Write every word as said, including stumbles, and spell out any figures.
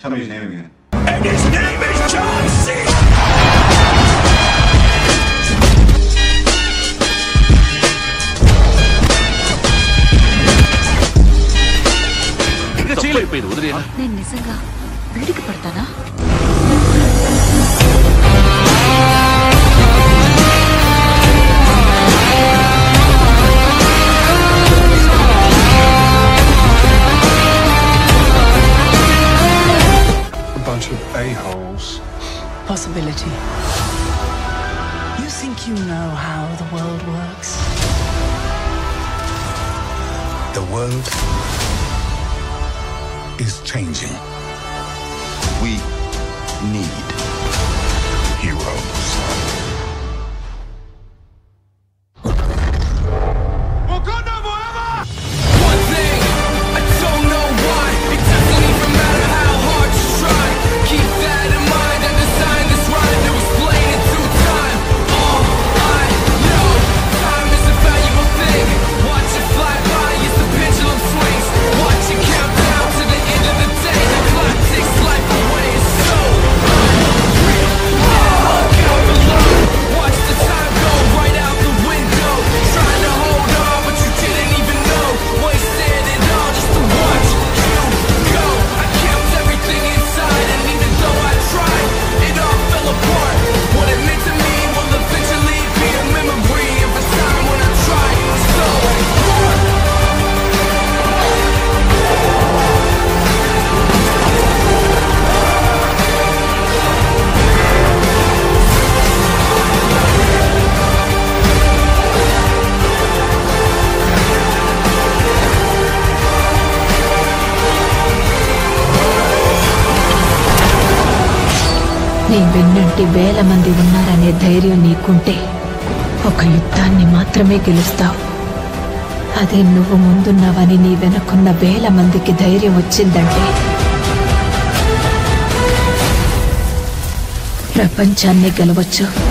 Tell me his name again. And his name is John C. నేను నిజంగా వేడికి పడతానా? A bunch of a-holes. Possibility. You think you know how the world works? The world is changing. We need heroes. Wakanda forever! One thing, I don't know why. It doesn't even matter how hard you try. Keep that in mind and design this rhyme to explain it through time. All I know, time is a valuable thing. Watch it fly by as the pendulum swings. Watch it count down to the end of the day. The clock takes life away. It's so unreal. Never count the line. Watch the time go right out the window. Trying to hold on, but you didn't even know. Wasted it all just to watch you go. I kept everything inside, and even though I tried, it all fell apart. What it meant to me will eventually be a memory of a time when I tried so hard. నీ వెన్నంటి వేల మంది ఉన్నారనే ధైర్యం నీకుంటే ఒక యుద్ధాన్ని మాత్రమే గెలుస్తావు. అదే నువ్వు ముందున్నావని నీ వెనకున్న వేల మందికి ధైర్యం వచ్చిందంటే ప్రపంచాన్ని గెలవచ్చు.